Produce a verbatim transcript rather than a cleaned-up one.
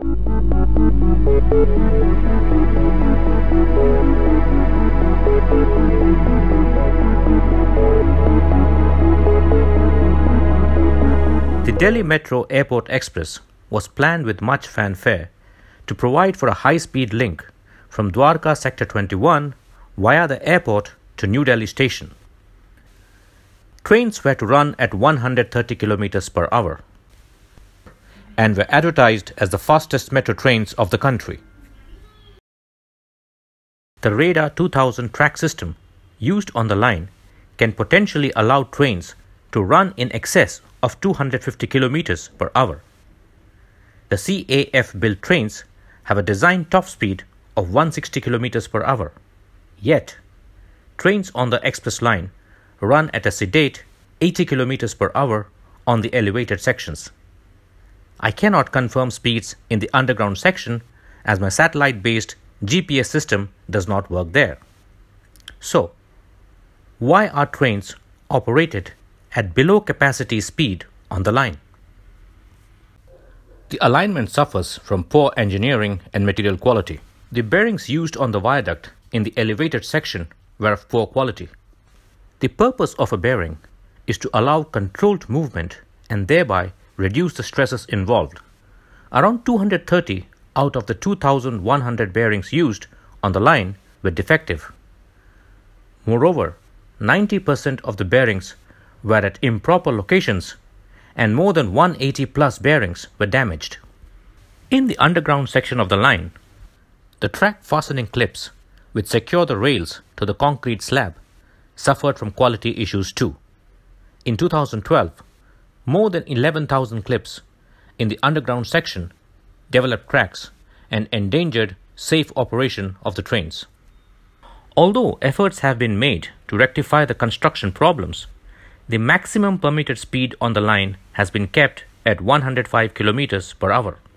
The Delhi Metro Airport Express was planned with much fanfare to provide for a high-speed link from Dwarka Sector twenty-one via the airport to New Delhi station. Trains were to run at one hundred thirty kilometers per hour and were advertised as the fastest metro trains of the country. The Rheda two thousand track system used on the line can potentially allow trains to run in excess of two hundred fifty kilometers per hour. The C A F built trains have a design top speed of one hundred sixty kilometers per hour. Yet, trains on the express line run at a sedate eighty kilometers per hour on the elevated sections. I cannot confirm speeds in the underground section as my satellite-based G P S system does not work there. So, why are trains operated at below capacity speed on the line? The alignment suffers from poor engineering and material quality. The bearings used on the viaduct in the elevated section were of poor quality. The purpose of a bearing is to allow controlled movement and thereby reduce the stresses involved. Around two hundred thirty out of the two thousand one hundred bearings used on the line were defective. Moreover, ninety percent of the bearings were at improper locations and more than one hundred eighty plus bearings were damaged. In the underground section of the line, the track fastening clips which secure the rails to the concrete slab suffered from quality issues too. In two thousand twelve, more than eleven thousand clips in the underground section developed cracks and endangered safe operation of the trains. Although efforts have been made to rectify the construction problems, the maximum permitted speed on the line has been kept at one hundred five kilometers per hour.